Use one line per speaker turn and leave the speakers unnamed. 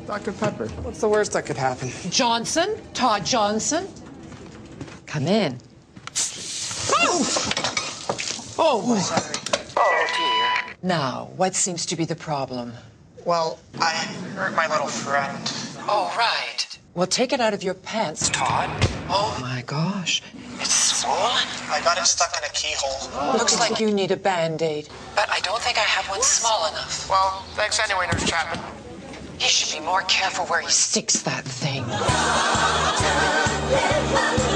Dr. Pepper, what's the worst that could happen?
Johnson? Todd Johnson? Come in. Oh!
Sorry.
Oh, dear.
Now, what seems to be the problem?
Well, I hurt my little friend.
Oh, right. Well, take it out of your pants, Todd. Oh, my gosh. It's swollen.
I got it stuck in a keyhole.
Looks like you need a Band-Aid. But I don't think I have one small enough.
Well, thanks anyway, Nurse Chapman.
He should be more careful where he sticks that thing.